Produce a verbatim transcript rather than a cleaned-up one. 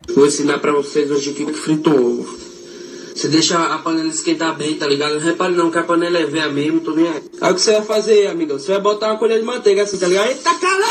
Vou ensinar pra vocês hoje aqui que frita o ovo. Você deixa a panela esquentar bem, tá ligado? Não repare não que a panela é velha mesmo, tô nem aí. Aí o que você vai fazer, amigão? Você vai botar uma colher de manteiga assim, tá ligado? Eita, cara!